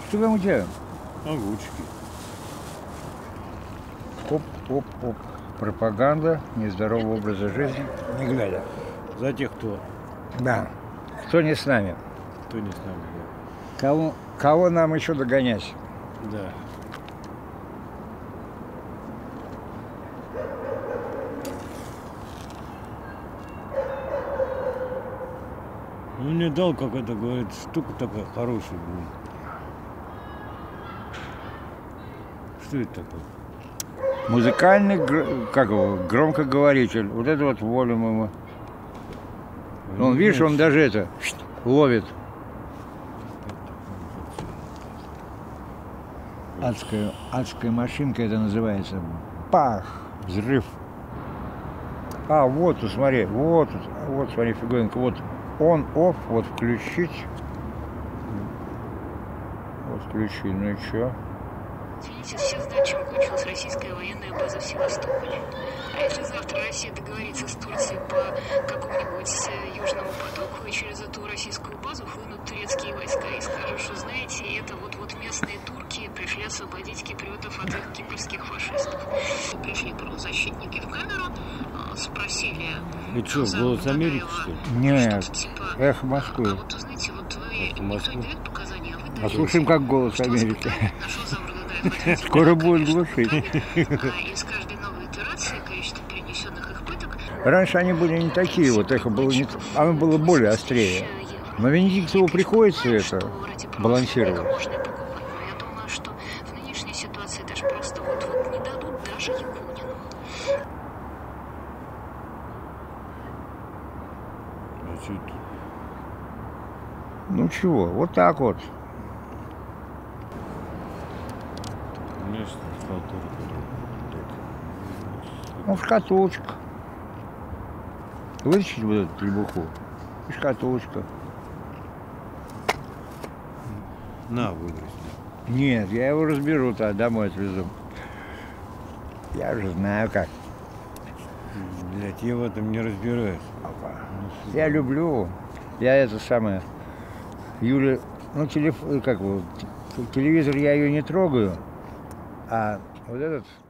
Что там у тебя? Огурчики. Оп. Пропаганда нездорового образа жизни. Не глядя. За тех, кто Да. Кто не с нами? не с нами. Кого нам еще догонять? Да. Ну, мне дал, как это говорит, штука такая хорошая. Что это такое? Музыкальный, как его, громкоговоритель. Вот это вот волюм ему. Он, видишь, он даже это ловит. Адская машинка это называется. Пах! Взрыв. А, вот тут, смотри, вот смотри, фиговинка, вот он, офф, вот включить. Вот включи, ну и чё? Извините, все знают, чем кончилась российская военная база в Севастополе. А если завтра Россия договорится с Турцией по какому-нибудь южному потоку, и через эту российскую базу хлынут турецкие войска и скажут, что, знаете, это вот местные турки пришли освободить киприотов от их кипрских фашистов. Пришли правозащитники в камеру, спросили... И что, голос Америки, что ли? Нет, типа, эхо Москвы. А вот, знаете, вот вы никто не дает показания, а вы даете. Послушаем, как голос Америки. Нашел замрудает. Скоро будет глушить. И с каждой новой итерацией количество перенесенных их пыток... Раньше они были не такие, вот эхо было не... Оно было более острее. Но Венедиктову приходится это балансировать. Я думаю, что в нынешней ситуации даже просто вот не дадут даже Якунину. Значит, Ну чего, вот так вот. место халтура. Ну, шкатулочка. Вытащить вот эту требуху. И шкатулочка. На, выбрось. Нет, я его разберу, тогда домой отвезу. Я уже знаю как. Блять, я в этом не разбираюсь. Я люблю. Я это самое. Юля, ну телевизор я ее не трогаю, а вот этот